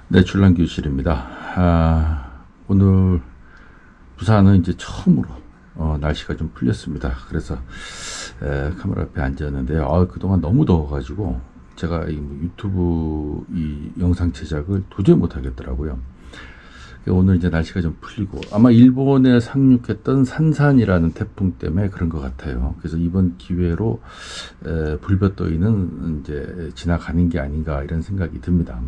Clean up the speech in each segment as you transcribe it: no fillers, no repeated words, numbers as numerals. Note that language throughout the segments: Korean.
네, 출란교실입니다. 오늘 부산은 이제 처음으로 날씨가 좀 풀렸습니다. 그래서 카메라 앞에 앉았는데요. 그동안 너무 더워가지고 제가 유튜브 이 영상 제작을 도저히 못하겠더라고요. 오늘 이제 날씨가 좀 풀리고 아마 일본에 상륙했던 산산이라는 태풍 때문에 그런 것 같아요. 그래서 이번 기회로 불볕더위는 이제 지나가는 게 아닌가 이런 생각이 듭니다.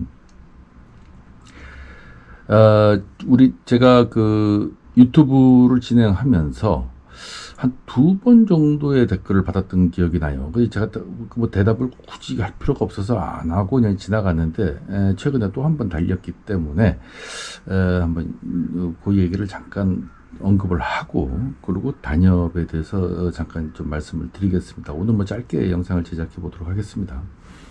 제가 그 유튜브를 진행하면서 한 2번 정도의 댓글을 받았던 기억이 나요. 그래서 제가 뭐 대답을 굳이 할 필요가 없어서 안 하고 그냥 지나갔는데, 최근에 또 한 번 달렸기 때문에, 한번 그 얘기를 잠깐 언급을 하고, 그리고 단협에 대해서 잠깐 좀 말씀을 드리겠습니다. 오늘 뭐 짧게 영상을 제작해 보도록 하겠습니다.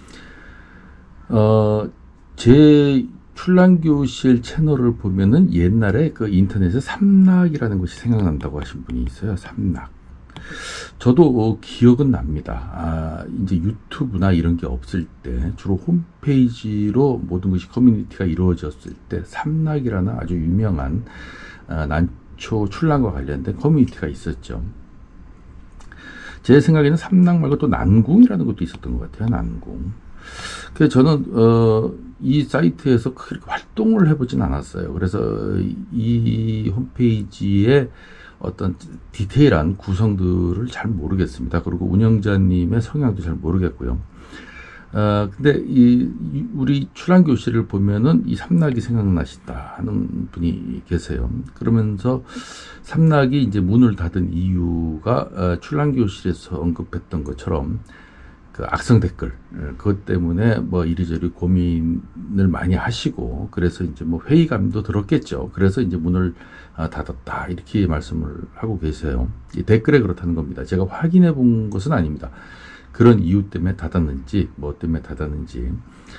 제 출란교실 채널을 보면은 옛날에 그 인터넷에 삼락이라는 것이 생각난다고 하신 분이 있어요. 삼락. 저도 기억은 납니다. 이제 유튜브나 이런 게 없을 때 주로 홈페이지로 모든 것이 커뮤니티가 이루어졌을 때 삼락이라는 아주 유명한 난초 출란과 관련된 커뮤니티가 있었죠. 제 생각에는 삼락 말고 또 난궁이라는 것도 있었던 것 같아요. 난궁. 그래서 저는 이 사이트에서 그렇게 활동을 해보진 않았어요. 그래서 이 홈페이지의 어떤 디테일한 구성들을 잘 모르겠습니다. 그리고 운영자님의 성향도 잘 모르겠고요. 근데 우리 출란교실을 보면은 이 삼락이 생각나시다 하는 분이 계세요. 그러면서 삼락이 이제 문을 닫은 이유가 출란교실에서 언급했던 것처럼 그 악성 댓글, 그것 때문에 뭐 이리저리 고민을 많이 하시고, 그래서 이제 뭐 회의감도 들었겠죠. 그래서 이제 문을 닫았다, 이렇게 말씀을 하고 계세요. 이 댓글에 그렇다는 겁니다. 제가 확인해 본 것은 아닙니다. 그런 이유 때문에 닫았는지, 뭐 때문에 닫았는지.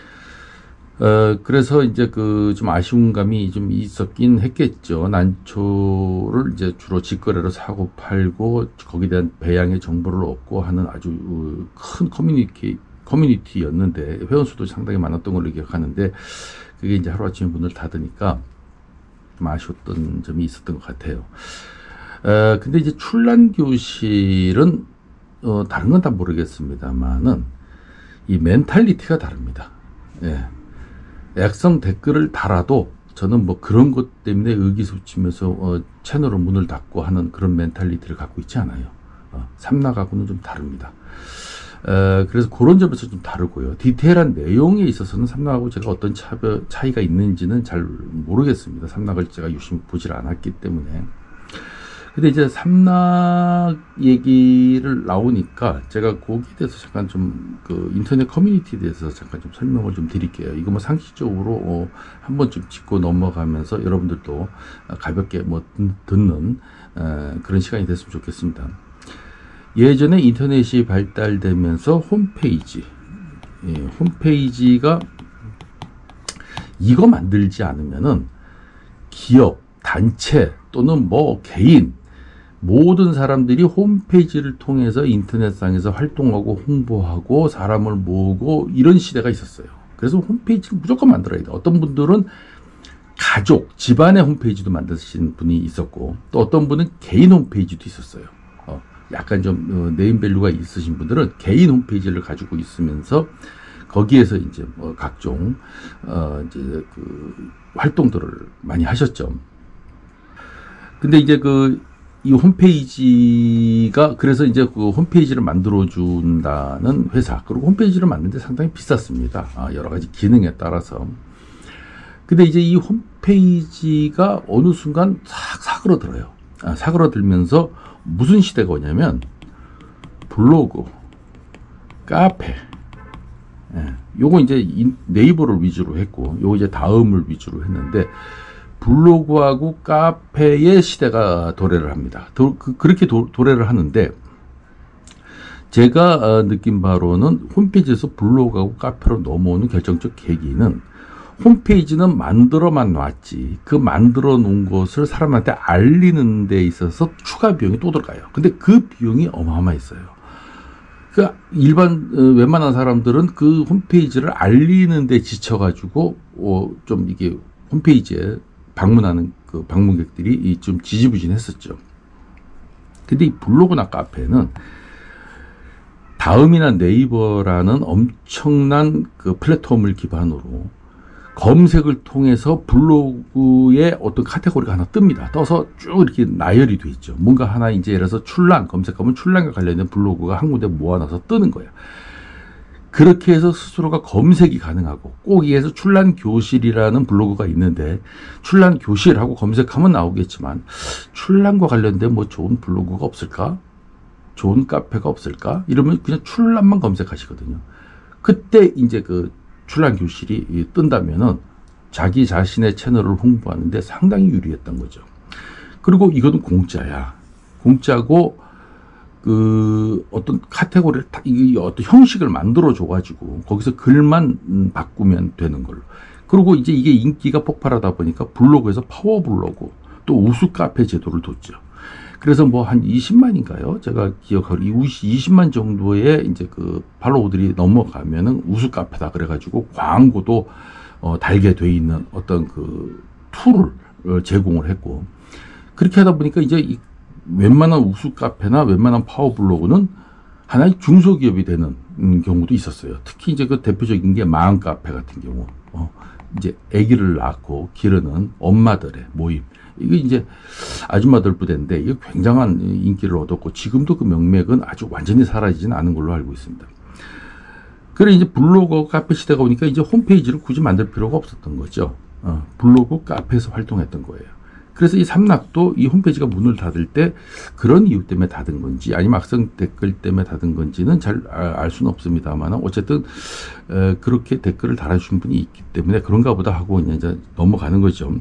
그래서 이제 좀 아쉬운 감이 좀 있었긴 했겠죠. 난초를 이제 주로 직거래로 사고 팔고 거기에 대한 배양의 정보를 얻고 하는 아주 큰 커뮤니티였는데 회원수도 상당히 많았던 걸로 기억하는데 그게 이제 하루아침에 문을 닫으니까 좀 아쉬웠던 점이 있었던 것 같아요. 근데 이제 출란교실은 다른 건 다 모르겠습니다만은 이 멘탈리티가 다릅니다. 예. 악성 댓글을 달아도 저는 뭐 그런 것 때문에 의기소침해서 채널을 문을 닫고 하는 그런 멘탈리티를 갖고 있지 않아요. 삼락하고는 좀 다릅니다. 그래서 그런 점에서 좀 다르고요. 디테일한 내용에 있어서는 삼락하고 제가 어떤 차이가 있는지는 잘 모르겠습니다. 삼락을 제가 유심히 보질 않았기 때문에. 근데 이제 삼락 얘기를 나오니까 제가 거기에 대해서 잠깐 좀 인터넷 커뮤니티에 대해서 잠깐 좀 설명을 좀 드릴게요. 이거 뭐 상식적으로 한 번쯤 짚고 넘어가면서 여러분들도 가볍게 뭐 듣는 그런 시간이 됐으면 좋겠습니다. 예전에 인터넷이 발달되면서 홈페이지가 이거 만들지 않으면은 기업, 단체 또는 뭐 개인 모든 사람들이 홈페이지를 통해서 인터넷상에서 활동하고 홍보하고 사람을 모으고 이런 시대가 있었어요. 그래서 홈페이지를 무조건 만들어야 돼요. 어떤 분들은 가족, 집안의 홈페이지도 만드신 분이 있었고 또 어떤 분은 개인 홈페이지도 있었어요. 약간 좀 네임밸류가 있으신 분들은 개인 홈페이지를 가지고 있으면서 거기에서 이제 뭐 각종 이제 활동들을 많이 하셨죠. 근데 이제 이 홈페이지가 그래서 이제 홈페이지를 만들어 준다는 회사, 그리고 홈페이지를 만드는데 상당히 비쌌습니다. 여러 가지 기능에 따라서. 근데 이제 이 홈페이지가 어느 순간 싹 사그러들어요. 사그러들면서 무슨 시대가 오냐면 블로그, 카페, 요거 이제 네이버를 위주로 했고, 요거 이제 다음을 위주로 했는데 블로그하고 카페의 시대가 도래를 합니다. 그렇게 도래를 하는데 제가 느낀 바로는 홈페이지에서 블로그하고 카페로 넘어오는 결정적 계기는 홈페이지는 만들어만 놨지 그 만들어 놓은 것을 사람한테 알리는 데 있어서 추가 비용이 또 들어가요. 근데 그 비용이 어마어마했어요. 그러니까 웬만한 사람들은 그 홈페이지를 알리는 데 지쳐가지고, 좀 이게 홈페이지에 방문하는 그 방문객들이 좀 지지부진했었죠. 근데 이 블로그나 카페는 다음이나 네이버라는 엄청난 그 플랫폼을 기반으로 검색을 통해서 블로그에 어떤 카테고리가 하나 뜹니다. 떠서 쭉 이렇게 나열이 돼 있죠. 뭔가 하나 이제 예를 들어서 출란 검색하면 출란과 관련된 블로그가 한 군데 모아놔서 뜨는 거예요. 그렇게 해서 스스로가 검색이 가능하고, 꼭 여기에서 출란 교실이라는 블로그가 있는데 출란 교실하고 검색하면 나오겠지만 출란과 관련된 뭐 좋은 블로그가 없을까? 좋은 카페가 없을까? 이러면 그냥 출란만 검색하시거든요. 그때 이제 그 출란 교실이 뜬다면은 자기 자신의 채널을 홍보하는데 상당히 유리했던 거죠. 그리고 이거는 공짜야. 공짜고 그 어떤 카테고리를 이 어떤 형식을 만들어 줘가지고 거기서 글만 바꾸면 되는 걸로. 그리고 이제 이게 인기가 폭발하다 보니까 블로그에서 파워 블로그 또 우수 카페 제도를 뒀죠. 그래서 뭐 한 20만인가요? 제가 기억하기로 20만 정도의 이제 그 팔로우들이 넘어가면은 우수 카페다 그래가지고 광고도 달게 돼 있는 어떤 그 툴을 제공을 했고, 그렇게 하다 보니까 이제 이 웬만한 우수 카페나 웬만한 파워 블로그는 하나의 중소기업이 되는 경우도 있었어요. 특히 이제 그 대표적인 게 마음 카페 같은 경우, 이제 아기를 낳고 기르는 엄마들의 모임. 이게 이제 아줌마들 부대인데 이게 굉장한 인기를 얻었고 지금도 그 명맥은 아주 완전히 사라지진 않은 걸로 알고 있습니다. 그래 이제 블로그 카페 시대가 오니까 이제 홈페이지를 굳이 만들 필요가 없었던 거죠. 블로그 카페에서 활동했던 거예요. 그래서 이 삼락도 이 홈페이지가 문을 닫을 때 그런 이유 때문에 닫은 건지 아니면 악성 댓글 때문에 닫은 건지는 잘 알 수는 없습니다만 어쨌든 그렇게 댓글을 달아주신 분이 있기 때문에 그런가 보다 하고 이제 넘어가는 거죠.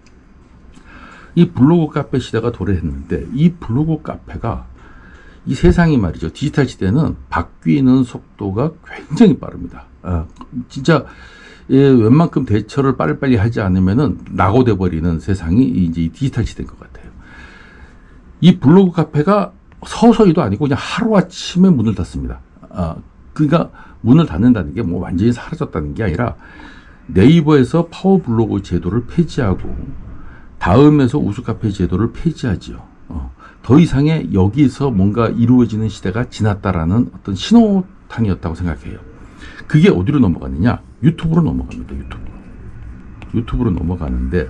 이 블로그 카페 시대가 도래했는데 이 블로그 카페가 이 세상이 말이죠. 디지털 시대는 바뀌는 속도가 굉장히 빠릅니다. 진짜 웬만큼 대처를 빨리빨리 하지 않으면은 낙오돼 버리는 세상이 이제 이 디지털 시대인 것 같아요. 이 블로그 카페가 서서히도 아니고 그냥 하루아침에 문을 닫습니다. 그러니까 문을 닫는다는 게 뭐 완전히 사라졌다는 게 아니라 네이버에서 파워 블로그 제도를 폐지하고 다음에서 우수 카페 제도를 폐지하죠. 더 이상의 여기서 뭔가 이루어지는 시대가 지났다라는 어떤 신호탄이었다고 생각해요. 그게 어디로 넘어가느냐? 유튜브로 넘어갑니다. 유튜브로 넘어가는데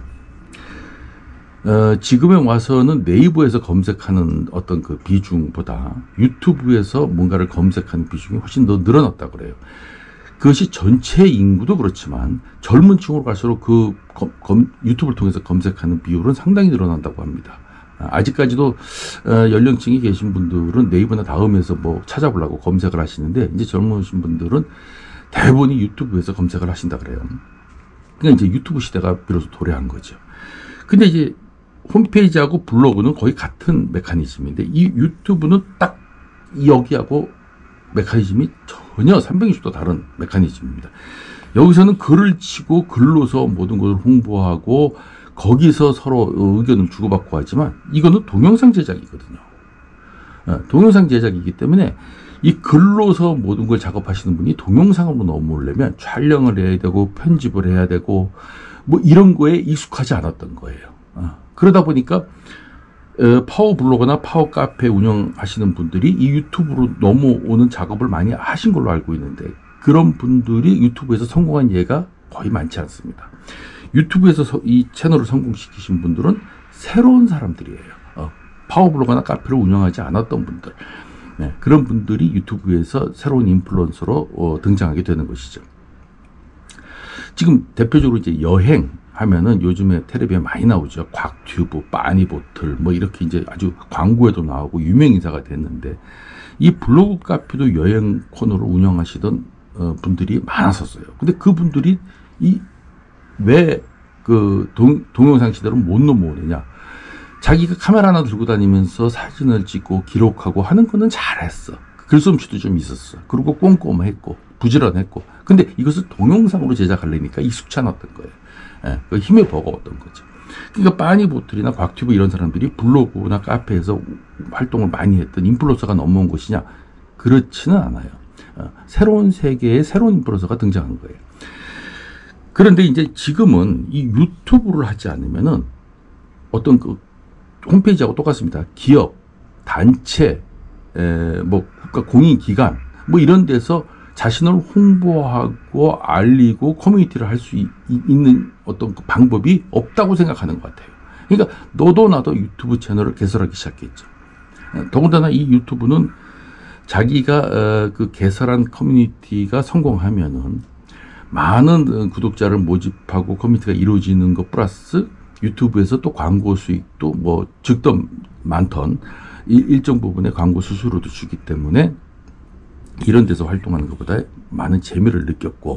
지금에 와서는 네이버에서 검색하는 어떤 그 비중보다 유튜브에서 뭔가를 검색하는 비중이 훨씬 더 늘어났다고 그래요. 그것이 전체 인구도 그렇지만 젊은 층으로 갈수록 그 유튜브를 통해서 검색하는 비율은 상당히 늘어난다고 합니다. 아직까지도 연령층이 계신 분들은 네이버나 다음에서 뭐 찾아보려고 검색을 하시는데 이제 젊으신 분들은 대부분이 유튜브에서 검색을 하신다 그래요. 그러니까 이제 유튜브 시대가 비로소 도래한 거죠. 근데 이제 홈페이지하고 블로그는 거의 같은 메커니즘인데 이 유튜브는 딱 여기하고 메커니즘이 전혀 360도 다른 메커니즘입니다. 여기서는 글을 치고 글로서 모든 것을 홍보하고 거기서 서로 의견을 주고받고 하지만 이거는 동영상 제작이거든요. 동영상 제작이기 때문에 이 글로서 모든 걸 작업하시는 분이 동영상으로 넘어오려면 촬영을 해야 되고 편집을 해야 되고 뭐 이런 거에 익숙하지 않았던 거예요. 그러다 보니까 파워 블로그나 파워 카페 운영하시는 분들이 이 유튜브로 넘어오는 작업을 많이 하신 걸로 알고 있는데 그런 분들이 유튜브에서 성공한 예가 거의 많지 않습니다. 유튜브에서 이 채널을 성공시키신 분들은 새로운 사람들이에요. 파워 블로그나 카페를 운영하지 않았던 분들. 네, 그런 분들이 유튜브에서 새로운 인플루언서로 등장하게 되는 것이죠. 지금 대표적으로 이제 여행 하면은 요즘에 텔레비에 많이 나오죠. 곽튜브, 빠니보틀 뭐 이렇게 이제 아주 광고에도 나오고 유명 인사가 됐는데 이 블로그 카페도 여행 코너를 운영하시던 분들이 많았었어요. 근데 그분들이 왜 그 동영상 시대로 못 넘어오느냐? 자기가 카메라 하나 들고 다니면서 사진을 찍고 기록하고 하는 거는 잘했어. 글솜씨도 좀 있었어. 그리고 꼼꼼했고 부지런했고. 근데 이것을 동영상으로 제작하려니까 익숙치 않았던 거예요. 그 힘에 버거웠던 거죠. 그러니까 빠니보틀이나 곽튜브 이런 사람들이 블로그나 카페에서 활동을 많이 했던 인플루언서가 넘어온 것이냐? 그렇지는 않아요. 새로운 세계에 새로운 인플루언서가 등장한 거예요. 그런데 이제 지금은 이 유튜브를 하지 않으면은 어떤 그 홈페이지하고 똑같습니다. 기업, 단체, 뭐 국가 공인기관, 뭐 이런 데서 자신을 홍보하고 알리고 커뮤니티를 할 수 있는 어떤 그 방법이 없다고 생각하는 것 같아요. 그러니까 너도 나도 유튜브 채널을 개설하기 시작했죠. 더군다나 이 유튜브는 자기가 그 개설한 커뮤니티가 성공하면은 많은 구독자를 모집하고 커뮤니티가 이루어지는 것 플러스 유튜브에서 또 광고 수익도 뭐 적던 많던 일정 부분의 광고 수수료도 주기 때문에 이런 데서 활동하는 것보다 많은 재미를 느꼈고,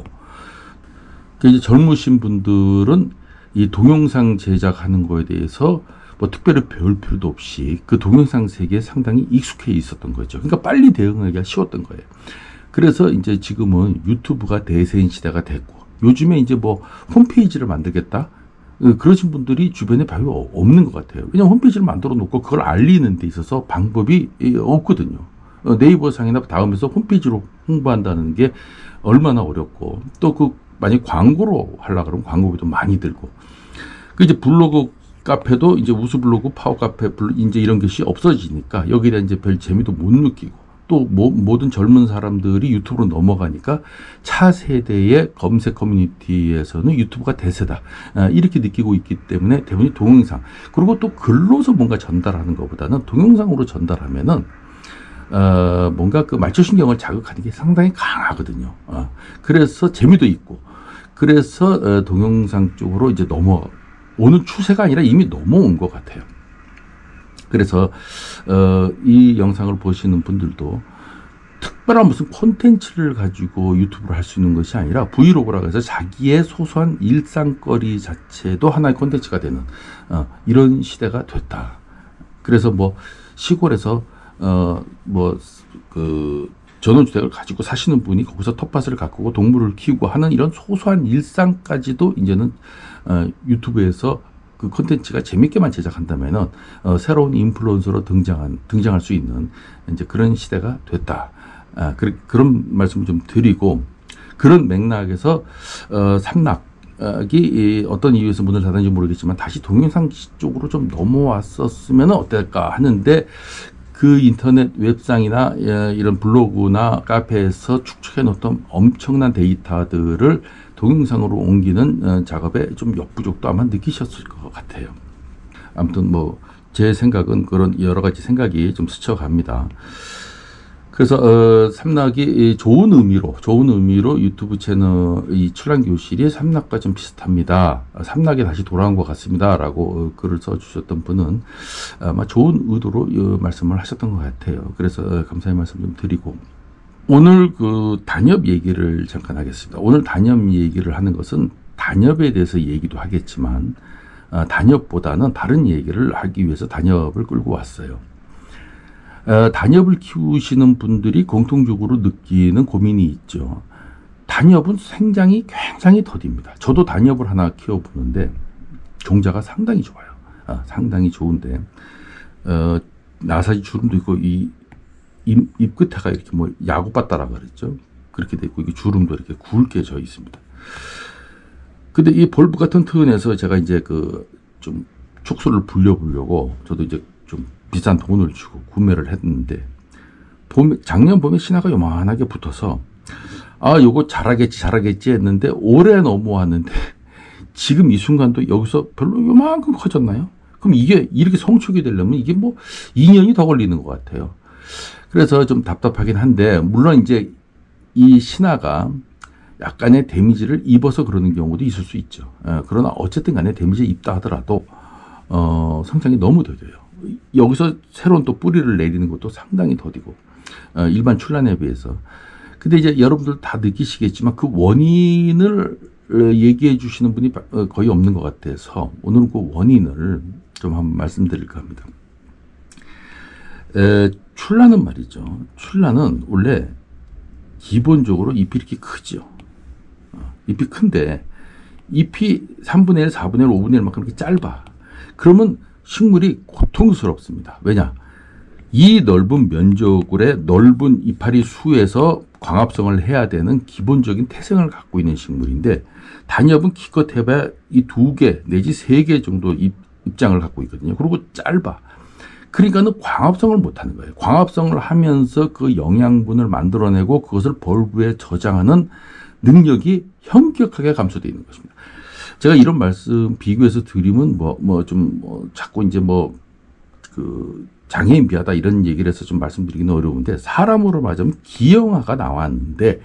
이제 젊으신 분들은 이 동영상 제작하는 거에 대해서 뭐 특별히 배울 필요도 없이 그 동영상 세계에 상당히 익숙해 있었던 거죠. 그러니까 빨리 대응하기가 쉬웠던 거예요. 그래서 이제 지금은 유튜브가 대세인 시대가 됐고, 요즘에 이제 뭐 홈페이지를 만들겠다? 그러신 분들이 주변에 별로 없는 것 같아요. 그냥 홈페이지를 만들어 놓고 그걸 알리는 데 있어서 방법이 없거든요. 네이버 상이나 다음에서 홈페이지로 홍보한다는 게 얼마나 어렵고, 또 그 만약 광고로 하려고 그러면 광고비도 많이 들고, 그 이제 블로그 카페도 이제 우수 블로그, 파워 카페, 이제 이런 것이 없어지니까 여기에 대한 이제 별 재미도 못 느끼고, 또 모든 젊은 사람들이 유튜브로 넘어가니까 차세대의 검색 커뮤니티에서는 유튜브가 대세다, 이렇게 느끼고 있기 때문에 대부분이 동영상, 그리고 또 글로서 뭔가 전달하는 것보다는 동영상으로 전달하면은 뭔가 그 말초신경을 자극하는 게 상당히 강하거든요. 그래서 재미도 있고, 그래서 동영상 쪽으로 이제 넘어오는 추세가 아니라 이미 넘어온 것 같아요. 그래서 이 영상을 보시는 분들도 특별한 무슨 콘텐츠를 가지고 유튜브를 할 수 있는 것이 아니라 브이로그라고 해서 자기의 소소한 일상거리 자체도 하나의 콘텐츠가 되는 이런 시대가 됐다. 그래서 뭐 시골에서 뭐 그 전원주택을 가지고 사시는 분이 거기서 텃밭을 가꾸고 동물을 키우고 하는 이런 소소한 일상까지도 이제는 유튜브에서 그 콘텐츠가 재밌게만 제작한다면은 새로운 인플루언서로 등장할 수 있는 이제 그런 시대가 됐다. 그런 말씀을 좀 드리고, 그런 맥락에서 삼락이 어떤 이유에서 문을 닫았는지 모르겠지만 다시 동영상 쪽으로 좀 넘어왔었으면 어떨까 하는데, 그 인터넷 웹상이나 이런 블로그나 카페에서 축적해 놓던 엄청난 데이터들을 동영상으로 옮기는 작업에 좀 역부족도 아마 느끼셨을 것 같아요. 아무튼 뭐 제 생각은 그런 여러 가지 생각이 좀 스쳐갑니다. 그래서 삼락이 좋은 의미로 유튜브 채널 이 출란교실이 삼락과 좀 비슷합니다. 삼락이 다시 돌아온 것 같습니다. 라고 글을 써주셨던 분은 아마 좋은 의도로 말씀을 하셨던 것 같아요. 그래서 감사의 말씀 좀 드리고, 오늘 그 단협 얘기를 잠깐 하겠습니다. 오늘 단협 얘기를 하는 것은 단협에 대해서 얘기도 하겠지만 단협보다는 다른 얘기를 하기 위해서 단협을 끌고 왔어요. 단협을 키우시는 분들이 공통적으로 느끼는 고민이 있죠. 단협은 생장이 굉장히 더딥니다. 저도 단협을 하나 키워보는데 종자가 상당히 좋아요. 상당히 좋은데 나사지 주름도 있고 잎 끝에가 이렇게 뭐 야구바따라 그랬죠. 그렇게 돼 있고 이게 주름도 이렇게 굵게 져 있습니다. 근데 이 볼브가 튼튼해서 제가 이제 그 좀 촉수를 불려보려고 저도 이제 좀 비싼 돈을 주고 구매를 했는데, 작년 봄에 신화가 요만하게 붙어서 요거 자라겠지 했는데 올해 넘어왔는데 지금 이 순간도 여기서 별로 요만큼 커졌나요? 그럼 이게 이렇게 성축이 되려면 이게 뭐 2년이 더 걸리는 것 같아요. 그래서 좀 답답하긴 한데, 물론 이제 이 신화가 약간의 데미지를 입어서 그러는 경우도 있을 수 있죠. 그러나 어쨌든 간에 데미지를 입다 하더라도 성장이 너무 더뎌요. 여기서 새로운 또 뿌리를 내리는 것도 상당히 더디고 일반 출란에 비해서. 근데 이제 여러분들 다 느끼시겠지만 그 원인을 얘기해 주시는 분이 거의 없는 것 같아서 오늘은 그 원인을 좀 한번 말씀드릴까 합니다. 출란은 말이죠. 출란은 원래 기본적으로 잎이 이렇게 크죠. 잎이 큰데 잎이 3분의 1, 4분의 1, 5분의 1만큼 이렇게 짧아. 그러면 식물이 고통스럽습니다. 왜냐? 이 넓은 면적의 넓은 이파리 수에서 광합성을 해야 되는 기본적인 태생을 갖고 있는 식물인데, 단엽은 기껏해봐야 이 2개 내지 3개 정도 입장을 갖고 있거든요. 그리고 짧아. 그러니까는 광합성을 못하는 거예요. 광합성을 하면서 그 영양분을 만들어내고 그것을 벌브에 저장하는 능력이 현격하게 감소되어 있는 것입니다. 제가 이런 말씀 비교해서 드리면 자꾸 이제 장애인 비하다 이런 얘기를 해서 좀 말씀드리기는 어려운데, 사람으로 말하자면 기형아가 나왔는데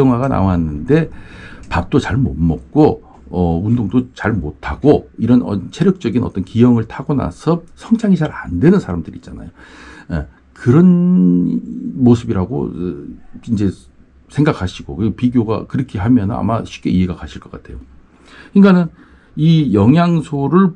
밥도 잘 못 먹고 운동도 잘 못하고 이런 체력적인 어떤 기형을 타고 나서 성장이 잘 안 되는 사람들 있잖아요. 그런 모습이라고 이제 생각하시고, 비교가 그렇게 하면 아마 쉽게 이해가 가실 것 같아요. 그러니까는 이 영양소를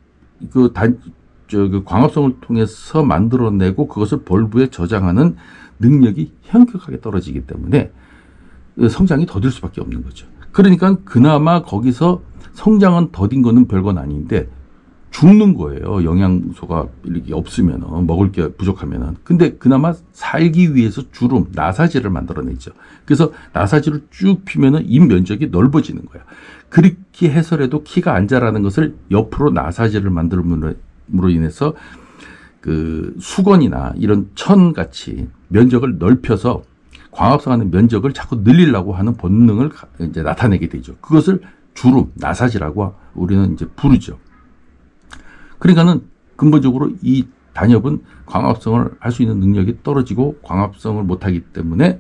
광합성을 통해서 만들어내고 그것을 벌브에 저장하는 능력이 현격하게 떨어지기 때문에 성장이 더딜 수밖에 없는 거죠. 그러니까 그나마 거기서 성장은 더딘 거는 별건 아닌데 죽는 거예요. 영양소가 이렇게 없으면, 먹을 게 부족하면은. 근데 그나마 살기 위해서 주름, 나사지를 만들어내죠. 그래서 나사지를 쭉 피면은 입 면적이 넓어지는 거야. 그렇게 해서라도 키가 안 자라는 것을 옆으로 나사지를 만들므로 인해서 그 수건이나 이런 천같이 면적을 넓혀서 광합성하는 면적을 자꾸 늘리려고 하는 본능을 이제 나타내게 되죠. 그것을 주름, 나사지라고 우리는 이제 부르죠. 그러니까는 근본적으로 이 단엽은 광합성을 할 수 있는 능력이 떨어지고 광합성을 못하기 때문에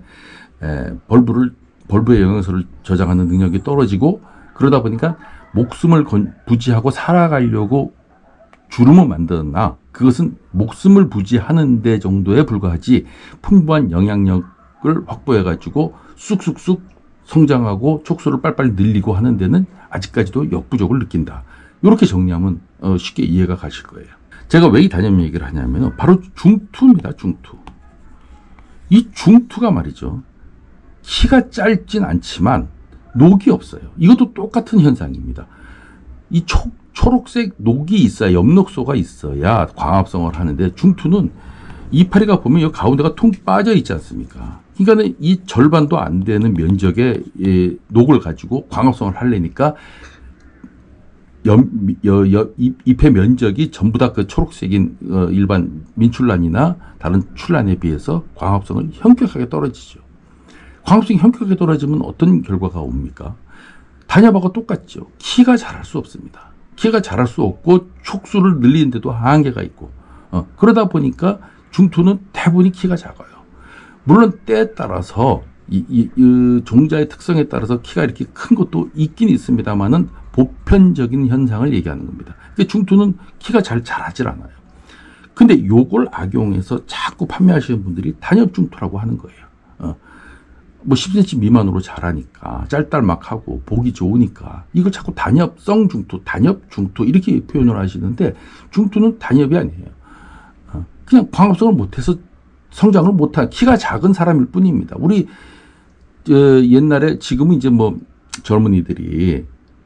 벌브의 영양소를 저장하는 능력이 떨어지고, 그러다 보니까 목숨을 부지하고 살아가려고 주름을 만드나 그것은 목숨을 부지하는 데 정도에 불과하지 풍부한 영향력을 확보해가지고 쑥쑥쑥 성장하고 촉수를 빨리빨리 늘리고 하는 데는 아직까지도 역부족을 느낀다. 이렇게 정리하면 쉽게 이해가 가실 거예요. 제가 왜 이 단엽 얘기를 하냐면 바로 중투입니다. 중투. 이 중투가 말이죠. 키가 짧진 않지만 녹이 없어요. 이것도 똑같은 현상입니다. 이 초록색 녹이 있어야, 엽록소가 있어야 광합성을 하는데, 중투는 이파리가 보면 이 가운데가 통 빠져 있지 않습니까? 그러니까 이 절반도 안 되는 면적의 녹을 가지고 광합성을 하려니까 잎의 면적이 전부 다 그 초록색인 일반 민출란이나 다른 출란에 비해서 광합성을 현격하게 떨어지죠. 광합성이 현격하게 떨어지면 어떤 결과가 옵니까? 단엽하고 똑같죠. 키가 자랄 수 없습니다. 키가 자랄 수 없고 촉수를 늘리는데도 한계가 있고, 그러다 보니까 중투는 대부분이 키가 작아요. 물론 때에 따라서 이 종자의 특성에 따라서 키가 이렇게 큰 것도 있긴 있습니다만은 보편적인 현상을 얘기하는 겁니다. 근데 중투는 키가 잘 자라질 않아요. 근데 요걸 악용해서 자꾸 판매하시는 분들이 단엽 중투라고 하는 거예요. 10cm 미만으로 자라니까 짤딸막하고 보기 좋으니까 이걸 자꾸 단엽성 중투, 단엽 중투 이렇게 표현을 하시는데, 중투는 단엽이 아니에요. 그냥 광합성을 못해서 성장을 못한 키가 작은 사람일 뿐입니다. 우리 옛날에, 지금은 이제 젊은이들이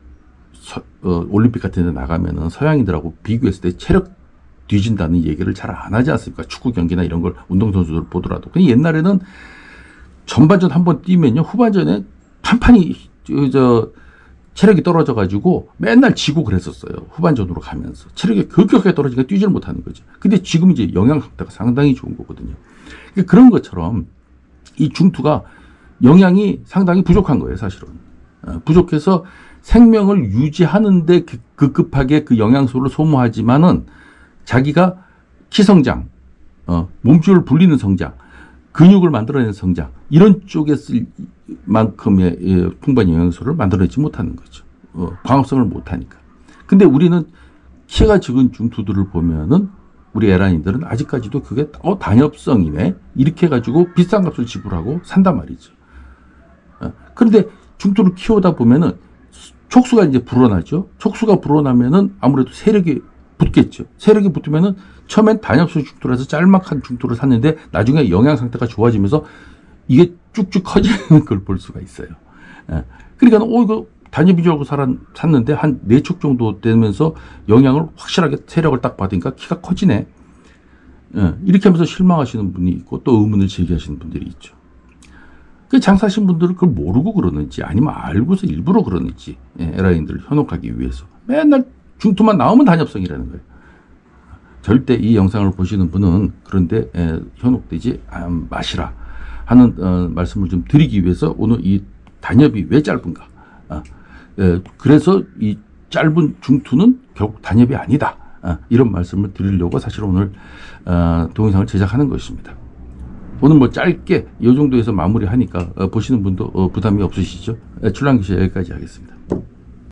올림픽 같은 데 나가면은 서양인들하고 비교했을 때 체력 뒤진다는 얘기를 잘 안 하지 않습니까? 축구 경기나 이런 걸 운동선수들 보더라도. 근데 옛날에는 전반전 한번 뛰면요, 후반전에 판판이 체력이 떨어져가지고 맨날 지고 그랬었어요. 후반전으로 가면서 체력이 급격하게 떨어지니까 뛰질 못하는 거죠. 근데 지금 이제 영양 상태가 상당히 좋은 거거든요. 그러니까 그런 것처럼 이 중투가 영양이 상당히 부족한 거예요, 사실은. 부족해서 생명을 유지하는데 급급하게 그 영양소를 소모하지만은 자기가 키 성장, 몸집을 불리는 성장, 근육을 만들어내는 성장, 이런 쪽에 쓸 만큼의 풍부한 영양소를 만들어내지 못하는 거죠. 광합성을 못하니까. 근데 우리는 키가 적은 중투들을 보면은 우리 에란이들은 아직까지도 그게 단엽성이네 이렇게 해가지고 비싼 값을 지불하고 산단 말이죠. 그런데 중투를 키우다 보면은 촉수가 이제 불어나죠. 촉수가 불어나면은 아무래도 세력이 붙겠죠. 세력이 붙으면은 처음엔 단엽성 중투라서 짤막한 중투를 샀는데 나중에 영양 상태가 좋아지면서 이게 쭉쭉 커지는 걸 볼 수가 있어요. 그러니까 이거 단엽인 줄 알고 샀는데 한 4촉 정도 되면서 영양을 확실하게 세력을 딱 받으니까 키가 커지네. 이렇게 하면서 실망하시는 분이 있고 또 의문을 제기하시는 분들이 있죠. 그 장사하신 분들은 그걸 모르고 그러는지 아니면 알고서 일부러 그러는지 에라인들을 현혹하기 위해서 맨날 중투만 나오면 단엽성이라는 거예요. 절대 이 영상을 보시는 분은 그런데 현혹되지 마시라 하는 말씀을 좀 드리기 위해서 오늘 이 단엽이 왜 짧은가. 그래서 이 짧은 중투는 결국 단엽이 아니다. 이런 말씀을 드리려고 사실 오늘 동영상을 제작하는 것입니다. 오늘 뭐 짧게 이 정도에서 마무리하니까 보시는 분도 부담이 없으시죠? 출랑교실 여기까지 하겠습니다.